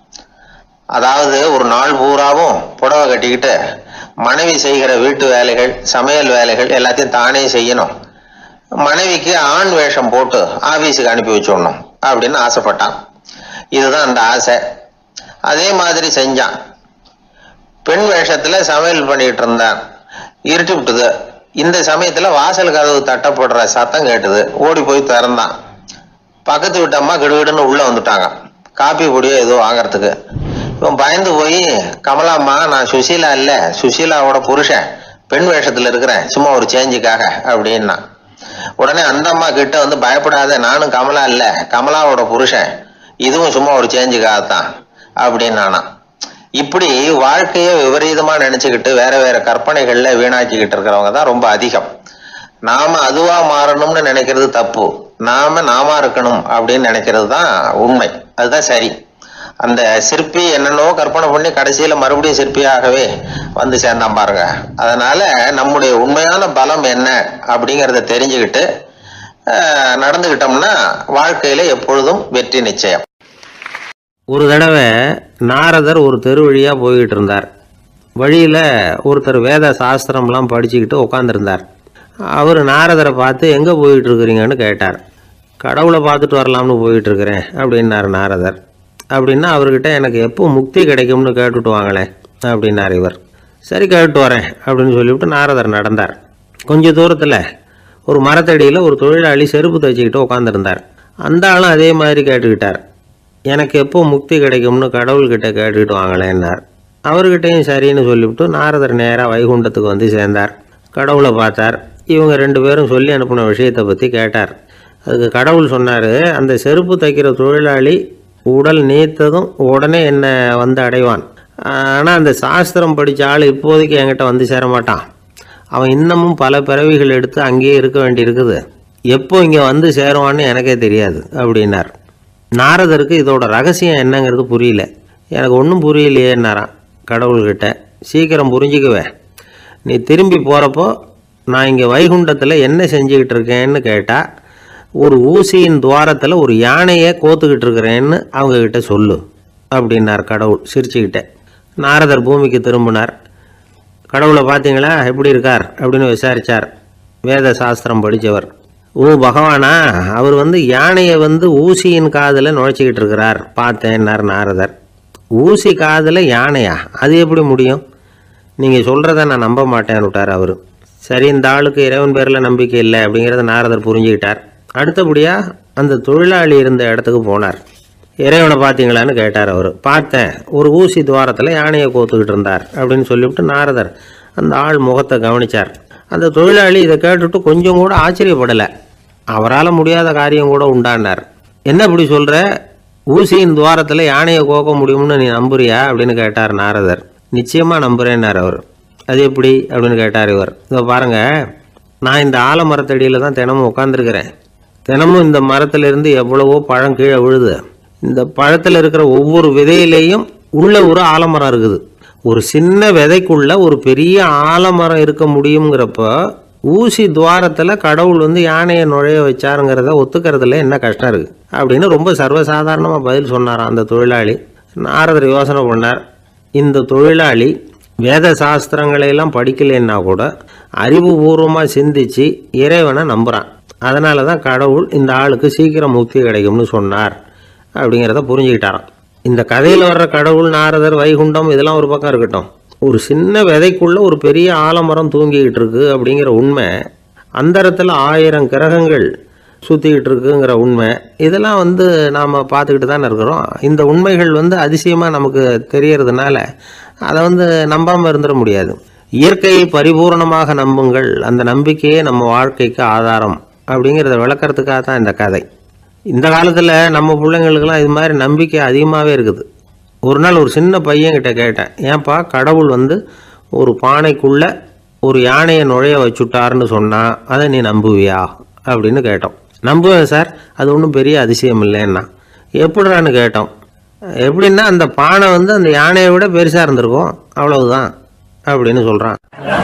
அதாவது ஒரு நாள் பூராவும் புடவை கட்டிக்கிட்டு மனைவி செய்கிற வீட்டு வேலைகள், சமையல் வேலைகள் எல்லாத்தையும் தானே செய்யணும். மனைவிக்கு ஆண் வேஷம் போட்டு ஆபீஸுக்கு அனுப்பி வச்சுடணும் அப்படின்னு ஆசைப்பட்டான். இதுதான் அந்த ஆசை. அதே மாதிரி செஞ்சான். பெண் வேஷத்துல சமையல் பண்ணிட்டு இருந்தான். இருட்டி விட்டுது. இந்த சமயத்துல வாசல் கதவு தட்டப்படுற சத்தம் கேட்டுது. ஓடி போய் திறந்தான். பக்கத்து வீட்டு அம்மா கிடுகிடுன்னு உள்ள வந்துட்டாங்க, காப்பி பொடியோ ஏதோ வாங்கறதுக்கு. இவன் பயந்து போய், கமலாம்மா, நான் சுசீலா இல்ல, சுசீலாவோட புருஷன், பெண் வேஷத்துல இருக்கிறேன், சும்மா ஒரு சேஞ்சுக்காக அப்படின்னா. உடனே அந்த அம்மா கிட்ட வந்து, பயப்படாத, நானும் கமலா இல்ல, கமலாவோட புருஷன், இதுவும் சும்மா ஒரு சேஞ்சுக்காகத்தான் அப்படின்னு நானா. இப்படி வாழ்க்கைய விபரீதமா நினைச்சுக்கிட்டு வேற வேற கற்பனைகள்ல வீணாக்கிக்கிட்டு இருக்கிறவங்க தான் ரொம்ப அதிகம். நாம அதுவா மாறணும்னு நினைக்கிறது தப்பு. நாம நாம இருக்கணும் அப்படின்னு நினைக்கிறது தான் உண்மை, அதுதான் சரி. அந்த சிற்பி என்னென்னோ கற்பனை பண்ணி கடைசியில மறுபடியும் சிற்பியாகவே வந்து சேர்ந்தான் பாருங்க. அதனால நம்முடைய உண்மையான பலம் என்ன அப்படிங்கிறத தெரிஞ்சுக்கிட்டு நடந்துகிட்டோம்னா வாழ்க்கையில எப்பொழுதும் வெற்றி நிச்சயம். ஒரு தடவை நாரதர் ஒரு தெரு வழியா போய்கிட்டு இருந்தார். வழியில ஒருத்தர் வேத சாஸ்திரம்லாம் படிச்சுக்கிட்டு உட்காந்துருந்தார். அவர் நாரதரை பார்த்து எங்கே போயிட்டு இருக்கிறீங்கன்னு கேட்டார். கடவுளை பார்த்துட்டு வரலாம்னு போயிட்டு இருக்கிறேன் அப்படின்னார் நாரதர். அப்படின்னா அவர்கிட்ட எனக்கு எப்போ முக்தி கிடைக்கும்னு கேட்டுட்டு வாங்களேன் அப்படின்னார் இவர். சரி கேட்டு வரேன் அப்படின்னு சொல்லிவிட்டு நாரதர் நடந்தார். கொஞ்சம் தூரத்தில் ஒரு மரத்தடியில் ஒரு தொழிலாளி செருப்பு தைச்சிக்கிட்டு உட்காந்துருந்தார். அந்த ஆளும் அதே மாதிரி கேட்டுக்கிட்டார். எனக்கு எப்போ முக்தி கிடைக்கும்னு கடவுள்கிட்ட கேட்டுக்கிட்டு வாங்களேன்னார். அவர்கிட்டையும் சரின்னு சொல்லிவிட்டு நாரதர் நேராக வைகுண்டத்துக்கு வந்து சேர்ந்தார். கடவுளை பார்த்தார். இவங்க ரெண்டு பேரும் சொல்லி அனுப்பின விஷயத்தை பற்றி கேட்டார். அதுக்கு கடவுள் சொன்னார், அந்த செருப்பு தைக்கிற தொழிலாளி உடல் நீத்ததும் உடனே என்னை வந்து அடைவான். ஆனால் அந்த சாஸ்திரம் படித்த ஆள் இப்போதைக்கு என்கிட்ட வந்து சேர மாட்டான். அவன் இன்னமும் பல பிறவிகள் எடுத்து அங்கேயே இருக்க வேண்டியிருக்குது. எப்போ இங்கே வந்து சேருவான்னு எனக்கே தெரியாது அப்படின்னார். நாரதருக்கு இதோட ரகசியம் என்னங்கிறது புரியல. எனக்கு ஒன்றும் புரியலையேன்னாரான் கடவுள்கிட்ட. சீக்கிரம் புரிஞ்சிக்குவேன், நீ திரும்பி போகிறப்போ நான் இங்கே வைகுண்டத்தில் என்ன செஞ்சுக்கிட்டு இருக்கேன்னு கேட்டால் ஒரு ஊசியின் துவாரத்தில் ஒரு யானையை கோத்துக்கிட்டு இருக்கிறேன்னு அவங்கக்கிட்ட சொல்லு அப்படின்னார் கடவுள் சிரிச்சுக்கிட்டே. நாரதர் பூமிக்கு திரும்பினார். கடவுளை பார்த்தீங்களா எப்படி இருக்கார் அப்படின்னு விசாரித்தார். வேத சாஸ்திரம் படித்தவர். ஓ பகவானா, அவர் வந்து யானையை வந்து ஊசியின் காதில் நுழைச்சிக்கிட்டு இருக்கிறார் பார்த்தேன்னார் நாரதர். ஊசி காதில் யானையா? அது எப்படி முடியும்? நீங்கள் சொல்கிறத நான் நம்ப மாட்டேன்னு விட்டார் அவர். சரி, இந்த ஆளுக்கு இறைவன் பேரில் நம்பிக்கை இல்லை அப்படிங்கிறத நாரதர் புரிஞ்சுக்கிட்டார். அடுத்தபடியாக அந்த தொழிலாளி இருந்த இடத்துக்கு போனார். இறைவனை பார்த்தீங்களான்னு கேட்டார் அவர். பார்த்தேன், ஒரு ஊசி துவாரத்தில் யானையை கோத்துக்கிட்டு இருந்தார் அப்படின்னு சொல்லிவிட்டு நாரதர் அந்த ஆள் முகத்தை கவனித்தார். அந்த தொழிலாளி இதை கேட்டுட்டு கொஞ்சம் கூட ஆச்சரியப்படலை. அவரால் முடியாத காரியம் கூட உண்டானார். என்ன இப்படி சொல்கிற, ஊசியின் துவாரத்தில் யானையை கோக்க முடியும்னு நீ நம்புறியா அப்படின்னு கேட்டார் நாரதர். நிச்சயமாக நம்புகிறேன்னார் அவர். அது எப்படி அப்படின்னு கேட்டார் இவர். இதை பாருங்கள், நான் இந்த ஆலமரத்தடியில் தான் தினமும் உட்காந்துருக்கிறேன். தினமும் இந்த மரத்திலிருந்து எவ்வளவோ பழம் கீழே விழுது. இந்த பழத்தில் இருக்கிற ஒவ்வொரு விதையிலேயும் உள்ள ஒரு ஆலமரம் இருக்குது. ஒரு சின்ன விதைக்குள்ள ஒரு பெரிய ஆலமரம் இருக்க முடியுங்கிறப்ப ஊசி துவாரத்தில் கடவுள் வந்து யானையை நுழைய வச்சாருங்கிறத ஒத்துக்கிறதுல என்ன கஷ்டம் இருக்குது அப்படின்னு ரொம்ப சர்வசாதாரணமாக பதில் சொன்னாராம் அந்த தொழிலாளி. நாரதர் யோசனை பண்ணார். இந்த தொழிலாளி வேத சாஸ்திரங்களையெல்லாம் படிக்கலைன்னா கூட அறிவுபூர்வமாக சிந்தித்து இறைவனை நம்புகிறான். அதனால தான் கடவுள் இந்த ஆளுக்கு சீக்கிரம் முக்தி கிடைக்கும்னு சொன்னார் அப்படிங்கிறத புரிஞ்சுக்கிட்டாராம். இந்த கதையில் வர்ற கடவுள், நாரதர், வைகுண்டம் இதெல்லாம் ஒரு பக்கம் இருக்கட்டும், ஒரு சின்ன விதைக்குள்ள ஒரு பெரிய ஆலமரம் தூங்கிக்கிட்டு இருக்கு அப்படிங்கிற உண்மை, அந்தரத்தில் ஆயிரம் கிரகங்கள் சுற்றிக்கிட்டு இருக்குங்கிற உண்மை, இதெல்லாம் வந்து நாம் பார்த்துக்கிட்டு தானே இருக்கிறோம். இந்த உண்மைகள் வந்து அதிசயமாக நமக்கு தெரியறதுனால அதை வந்து நம்பாமல் இருந்துட முடியாது. இயற்கையை பரிபூர்ணமாக நம்புங்கள், அந்த நம்பிக்கையே நம்ம வாழ்க்கைக்கு ஆதாரம் அப்படிங்கிறத விளக்கறதுக்காக தான் இந்த கதை. இந்த காலத்தில் நம்ம பிள்ளைங்களுக்கெல்லாம் இது மாதிரி நம்பிக்கை அதிகமாகவே இருக்குது. ஒரு நாள் ஒரு சின்ன பையன்கிட்ட கேட்டேன், ஏன்பா கடவுள் வந்து ஒரு பானைக்குள்ளே ஒரு யானையை நுழைய வச்சுட்டாருன்னு சொன்னால் அதை நீ நம்புவியா அப்படின்னு கேட்டோம். நம்புவேன் சார், அது ஒன்றும் பெரிய அதிசயம் இல்லைன்னா. எப்படிறான்னு கேட்டோம். எப்படின்னா அந்த பானை வந்து அந்த யானையை விட பெருசாக இருந்திருக்கும், அவ்வளவுதான் அப்படின்னு சொல்கிறான்.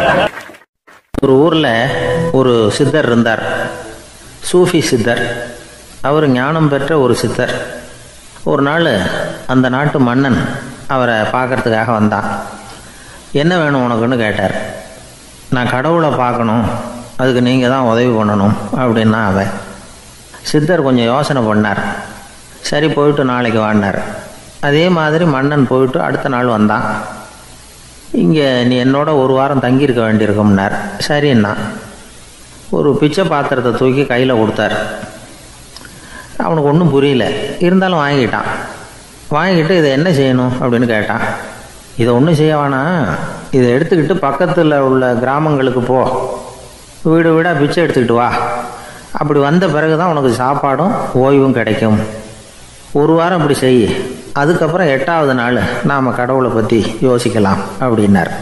ஒரு ஊரில் ஒரு சித்தர் இருந்தார், சூஃபி சித்தர். அவர் ஞானம் பெற்ற ஒரு சித்தர். ஒரு நாள் அந்த நாட்டு மன்னன் அவரை பார்க்கறதுக்காக வந்தான். என்ன வேணும் உனக்குன்னு கேட்டார். நான் கடவுளை பார்க்கணும், அதுக்கு நீங்கள் தான் உதவி பண்ணணும் அப்படின்னா அவன். சித்தர் கொஞ்சம் யோசனை பண்ணார். சரி போயிட்டு நாளைக்கு வாடினார். அதே மாதிரி மன்னன் போயிட்டு அடுத்த நாள் வந்தான். இங்கே நீ என்னோட ஒரு வாரம் தங்கியிருக்க வேண்டியிருக்கும்னார். சரின்னா ஒரு பிச்சை பாத்திரத்தை தூக்கி கையில் கொடுத்தார். அவனுக்கு ஒன்றும் புரியல, இருந்தாலும் வாங்கிட்டான். வாங்கிட்டு இதை என்ன செய்யணும் அப்படின்னு கேட்டான். இதை ஒன்றும் செய்ய வேணாம், இதை எடுத்துக்கிட்டு பக்கத்தில் உள்ள கிராமங்களுக்கு போ, வீடு வீடாக பிச்சை எடுத்துக்கிட்டு வா. அப்படி வந்த பிறகு தான் உனக்கு சாப்பாடும் ஓய்வும் கிடைக்கும். ஒரு வாரம் அப்படி செய், அதுக்கப்புறம் எட்டாவது நாள் நாம் கடவுளை பற்றி யோசிக்கலாம் அப்படின்னார்.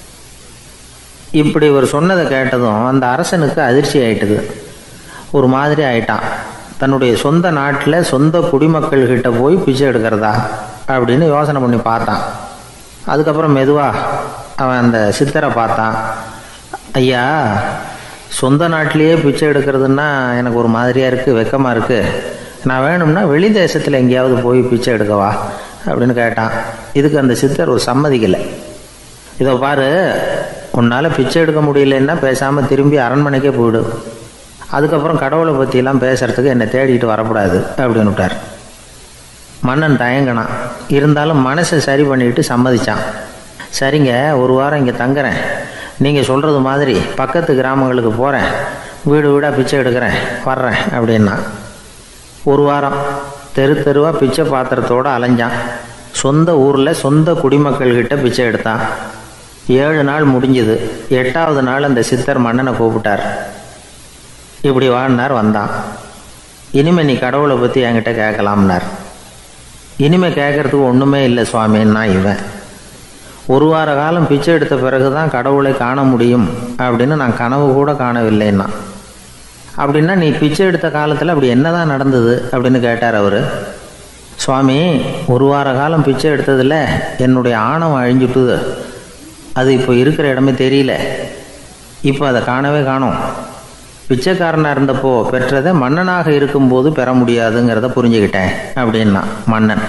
இப்படி இவர் சொன்னதை கேட்டதும் அந்த அரசனுக்கு அதிர்ச்சி ஆயிட்டுது. ஒரு மாதிரி ஆயிட்டான். தன்னுடைய சொந்த நாட்டில் சொந்த குடிமக்கள்கிட்ட போய் பிச்சை எடுக்கிறதா அப்படின்னு யோசனை பண்ணி பார்த்தான். அதுக்கப்புறம் மெதுவாக அவன் அந்த சித்தரை பார்த்தான். ஐயா, சொந்த நாட்டிலேயே பிச்சை எடுக்கிறதுன்னா எனக்கு ஒரு மாதிரியாக இருக்குது, வெக்கமாக இருக்குது. நான் வேணும்னா வெளி தேசத்தில் எங்கேயாவது போய் பிச்சை எடுக்கவா அப்படின்னு கேட்டான். இதுக்கு அந்த சித்தர் ஒரு சம்மதிக்கலை. இதை பாரு, உன்னால் பிச்சை எடுக்க முடியலன்னா பேசாமல் திரும்பி அரண்மனைக்கே போயிடு. அதுக்கப்புறம் கடவுளை பற்றியெல்லாம் பேசுகிறதுக்கு என்னை தேடிட்டு வரக்கூடாது அப்படின்னு விட்டார். மன்னன் தயங்கினான். இருந்தாலும் மனசை சரி பண்ணிட்டு சம்மதிச்சான். சரிங்க, ஒரு வாரம் இங்கே தங்குறேன், நீங்கள் சொல்கிறது மாதிரி பக்கத்து கிராமங்களுக்கு போகிறேன், வீடு வீடாக பிச்சை எடுக்கிறேன், வர்றேன் அப்படின்னா. ஒரு வாரம் தெரு தெருவாக பிச்சை பாத்திரத்தோடு அலைஞ்சான். சொந்த ஊரில் சொந்த குடிமக்கள்கிட்ட பிச்சை எடுத்தான். ஏழு நாள் முடிஞ்சுது. எட்டாவது நாள் அந்த சித்தர் மன்னனை கூப்பிட்டார். இப்படி வாழ்னார். வந்தான். இனிமே நீ கடவுளை பற்றி என்கிட்ட கேட்கலாம்னார். இனிமே கேட்கறதுக்கு ஒன்றுமே இல்லை சுவாமின்னா இவன். ஒரு வார காலம் பிச்சை எடுத்த பிறகு தான் கடவுளை காண முடியும் அப்படின்னு நான் கனவு கூட காணவில்லைன்னா. அப்படின்னா நீ பிச்சை எடுத்த காலத்தில் அப்படி என்ன தான் நடந்தது அப்படின்னு கேட்டார் அவர். சுவாமி, ஒரு வார காலம் பிச்சை எடுத்ததில் என்னுடைய ஆணவம் அழிஞ்சுட்டுது. அது இப்போ இருக்கிற இடமே தெரியல. இப்போ அதை காணவே காணோம். பிச்சைக்காரனாக இருந்தப்போ பெற்றதை மன்னனாக இருக்கும்போது பெற முடியாதுங்கிறத புரிஞ்சுக்கிட்டேன் அப்படின்னா மன்னன்.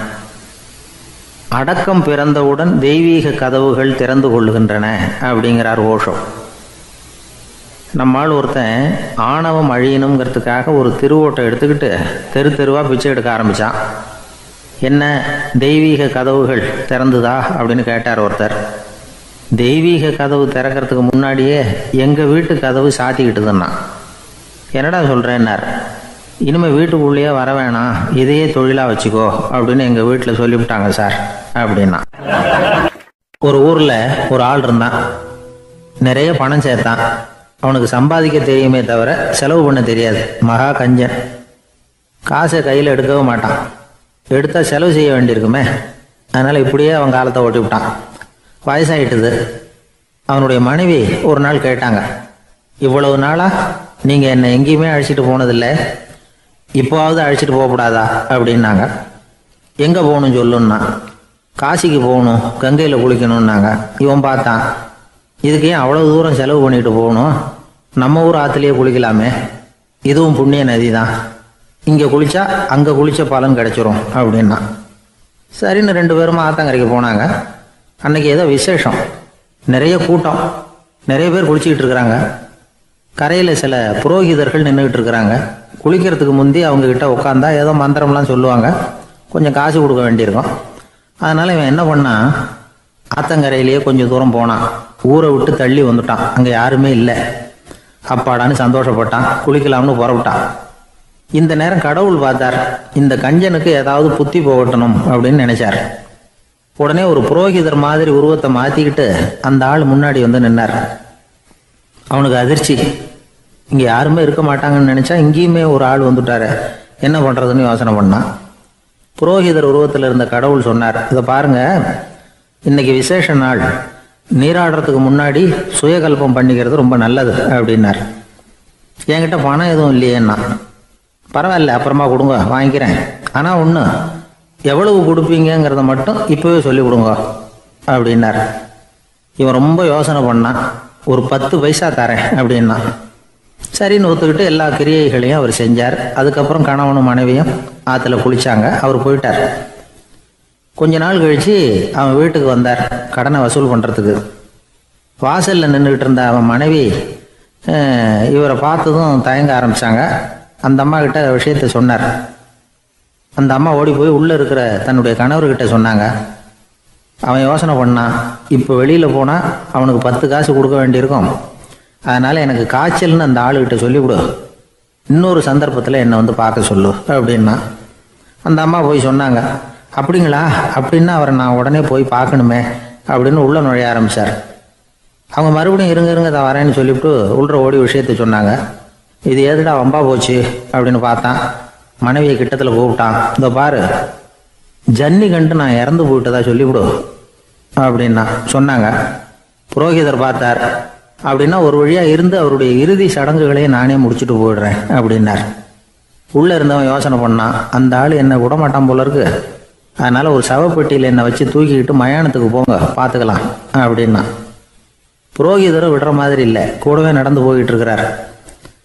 அடக்கம் பிறந்தவுடன் தெய்வீக கதவுகள் திறந்து கொள்ளுகின்றன அப்படிங்கிறார் ஓஷோ. நம்மால் ஒருத்தன் ஆணவம் அழியணுங்கிறதுக்காக ஒரு திருவோட்டை எடுத்துக்கிட்டு தெரு தெருவாக பிச்சை எடுக்க ஆரம்பித்தான். என்ன, தெய்வீக கதவுகள் திறந்துதா அப்படின்னு கேட்டார் ஒருத்தர். தெய்வீக கதவு திறக்கிறதுக்கு முன்னாடியே எங்கள் வீட்டு கதவு சாத்திக்கிட்டுதுன்னா. என்னடா சொல்கிறேன்னார். இனிமேல் வீட்டுக்குள்ளேயே வர வேணாம், இதையே தொழிலாக வச்சுக்கோ அப்படின்னு எங்கள் வீட்டில் சொல்லிவிட்டாங்க சார் அப்படின்னா. ஒரு ஊரில் ஒரு ஆள் இருந்தான். நிறைய பணம் சேர்த்தான். அவனுக்கு சம்பாதிக்க தெரியுமே தவிர செலவு பண்ண தெரியாது. மகா கஞ்சன். காசை கையில் எடுக்கவும் மாட்டான். எடுத்தால் செலவு செய்ய வேண்டியிருக்குமே. அதனால் இப்படியே அவன் காலத்தை ஓட்டி விட்டான். வயசாகிட்டுது. அவனுடைய மனைவி ஒரு நாள் கேட்டாங்க, இவ்வளவு நாளாக நீங்கள் என்னை எங்கேயுமே அழைச்சிட்டு போனதில்லை, இப்போவாவது அழைச்சிட்டு போகக்கூடாதா அப்படின்னாங்க. எங்கே போகணும் சொல்லுன்னா. காசிக்கு போகணும், கங்கையில் குளிக்கணும்னாங்க. இவன் பார்த்தான், இதுக்கு ஏன் அவ்வளோ தூரம் செலவு பண்ணிட்டு போகணும், நம்ம ஊர் ஆற்றுலேயே குளிக்கலாமே, இதுவும் புண்ணிய நதி தான், இங்கே குளித்தா அங்கே குளித்த பலன் கிடைச்சிரும் அப்படின்னா. சரின்னு ரெண்டு பேரும் ஆத்தங்கரைக்கு போனாங்க. அன்றைக்கி ஏதோ விசேஷம், நிறைய கூட்டம், நிறைய பேர் குளிச்சுக்கிட்டு இருக்கிறாங்க. கரையில் சில புரோகிதர்கள் நின்றுக்கிட்டு இருக்கிறாங்க. குளிக்கிறதுக்கு முந்தி அவங்கக்கிட்ட உட்காந்தா ஏதோ மந்திரம்லாம் சொல்லுவாங்க, கொஞ்சம் காசு கொடுக்க வேண்டியிருக்கும். அதனால் இவன் என்ன பண்ணான், ஆத்தங்கரையிலேயே கொஞ்சம் தூரம் போனான். ஊரை விட்டு தள்ளி வந்துட்டான். அங்கே யாருமே இல்லை. அப்பாடான்னு சந்தோஷப்பட்டான். குளிக்கலாம்னு புறப்பட்டான். இந்த நேரம் கடவுள் பார்த்தார். இந்த கஞ்சனுக்கு ஏதாவது புத்தி போகட்டணும் அப்படின்னு நினைச்சார். உடனே ஒரு புரோகிதர் மாதிரி உருவத்தை மாற்றிக்கிட்டு அந்த ஆள் முன்னாடி வந்து நின்னார். அவனுக்கு அதிர்ச்சி. இங்கே யாருமே இருக்க மாட்டாங்கன்னு நினச்சா இங்கேயுமே ஒரு ஆள் வந்துட்டாரு, என்ன பண்ணுறதுன்னு யோசனை பண்ணான். புரோகிதர் உருவத்தில் இருந்த கடவுள் சொன்னார், இதை பாருங்க, இன்னைக்கு விசேஷ நாள், நீராடுறதுக்கு முன்னாடி சுயகல்பம் பண்ணிக்கிறது ரொம்ப நல்லது அப்படின்னார். என்கிட்ட பணம் எதுவும் இல்லையேன்னா. பரவாயில்ல, அப்புறமா கொடுங்க, வாங்கிக்கிறேன். ஆனால் ஒன்று, எவ்வளவு கொடுப்பீங்கிறத மட்டும் இப்போவே சொல்லி கொடுங்க அப்படின்னார். இவன் ரொம்ப யோசனை பண்ணான். ஒரு பத்து பைசா தரேன் அப்படின்னா. சரின்னு ஒத்துக்கிட்டு எல்லா கிரியைகளையும் அவர் செஞ்சார். அதுக்கப்புறம் கணவனும் மனைவியும் ஆற்றுல குளிச்சாங்க. அவர் போயிட்டார். கொஞ்ச நாள் கழித்து அவன் வீட்டுக்கு வந்தார் கடனை வசூல் பண்ணுறதுக்கு. வாசலில் நின்றுக்கிட்டு இருந்த அவன் மனைவி இவரை பார்த்ததும் தயங்க ஆரம்பித்தாங்க. அந்த அம்மா கிட்ட விஷயத்த சொன்னார். அந்த அம்மா ஓடி போய் உள்ளே இருக்கிற தன்னுடைய கணவர்கிட்ட சொன்னாங்க. அவன் யோசனை பண்ணான், இப்போ வெளியில் போனால் அவனுக்கு பத்து காசு கொடுக்க வேண்டியிருக்கும், அதனால் எனக்கு காய்ச்சல்னு அந்த ஆளுகிட்ட சொல்லிவிடு, இன்னொரு சந்தர்ப்பத்தில் என்னை வந்து பார்க்க சொல்லு அப்படின்னா. அந்த அம்மா போய் சொன்னாங்க. அப்படிங்களா, அப்படின்னா அவரை நான் உடனே போய் பார்க்கணுமே அப்படின்னு உள்ளே நுழைய ஆரம்பித்தார். அவங்க மறுபடியும் இருங்க இருங்க தான் வரேன்னு சொல்லிவிட்டு உள்ள ஓடி விஷயத்த சொன்னாங்க. இது எதுடா வம்பா போச்சு அப்படின்னு பார்த்தான். மனைவியை கிட்டத்தில் கூப்பிட்டான். இந்த பாரு, ஜன்னி கண்டு நான் இறந்து போயிட்டதா சொல்லிவிடு அப்படின்னா சொன்னாங்க. புரோகிதர் பார்த்தார். அப்படின்னா ஒரு வழியாக இருந்து அவருடைய இறுதி சடங்குகளையும் நானே முடிச்சுட்டு போயிடுறேன் அப்படின்னார். உள்ளே இருந்தவன் யோசனை பண்ணான், அந்த ஆள் என்னை விடமாட்டான் போல இருக்கு, அதனால் ஒரு சவப்பெட்டியில் என்னை வச்சு தூக்கிக்கிட்டு மயானத்துக்கு போங்க, பார்த்துக்கலாம் அப்படின்னா. புரோகிதரும் விடுற மாதிரி இல்லை, கூடவே நடந்து போய்கிட்டு இருக்கிறார்.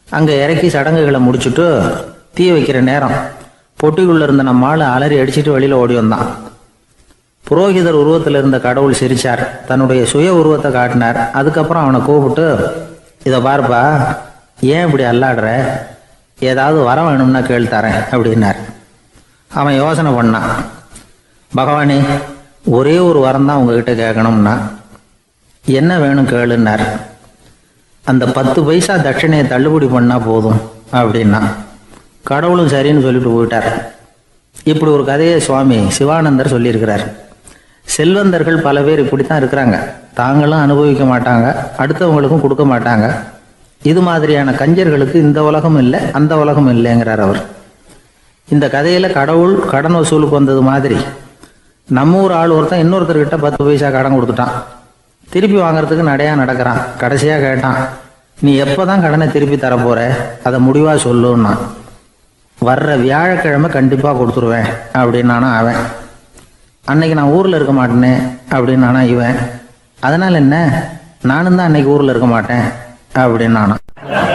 அங்கே இறக்கி சடங்குகளை முடிச்சுட்டு தீ வைக்கிற நேரம் பொட்டிக்குள்ளே இருந்த நம்ம ஆள் அலறி அடிச்சுட்டு வெளியில் ஓடி வந்தான். புரோகிதர் உருவத்தில் இருந்த கடவுள் சிரிச்சார், தன்னுடைய சுய உருவத்தை காட்டினார். அதுக்கப்புறம் அவனை கூப்பிட்டு, இதை பாருப்பா, ஏன் இப்படி அல்லாடுற, ஏதாவது வர வேணும்னா கேள் தரேன் அப்படின்னார். அவன் யோசனை பண்ணான், பகவானே ஒரே ஒரு வரம் தான் உங்ககிட்ட கேட்கணும்னா. என்ன வேணும் கேளுன்னார். அந்த பத்து பைசா தட்சணையை தள்ளுபடி பண்ணா போதும் அப்படின்னா. கடவுளும் சரின்னு சொல்லிட்டு போயிட்டார். இப்படி ஒரு கதையை சுவாமி சிவானந்தர் சொல்லியிருக்கிறார். செல்வந்தர்கள் பல பேர் இப்படித்தான் இருக்கிறாங்க. தாங்களும் அனுபவிக்க மாட்டாங்க, அடுத்தவங்களுக்கும் கொடுக்க மாட்டாங்க. இது மாதிரியான கஞ்சர்களுக்கு இந்த உலகம் இல்லை அந்த உலகம் இல்லைங்கிறார் அவர். இந்த கதையில கடவுள் கடன் வசூலுக்கு வந்தது மாதிரி நம்ம ஊர் ஆள் ஒருத்தன் இன்னொருத்தர்கிட்ட பத்து பைசா கடன் கொடுத்துட்டான். திருப்பி வாங்கறதுக்கு நடையா நடக்கிறான். கடைசியா கேட்டான், நீ எப்பதான் கடனை திருப்பி தரப்போற, அதை முடிவா சொல்லுன்னா. வர்ற வியாழக்கிழமை கண்டிப்பா கொடுத்துருவேன் அப்படின்னானா அவன். அன்னைக்கு நான் ஊர்ல இருக்க மாட்டேனே அப்படின்னானா இவன். அதனால என்ன, நானும் தான் அன்னைக்கு ஊர்ல இருக்க மாட்டேன் அப்படின்னானா.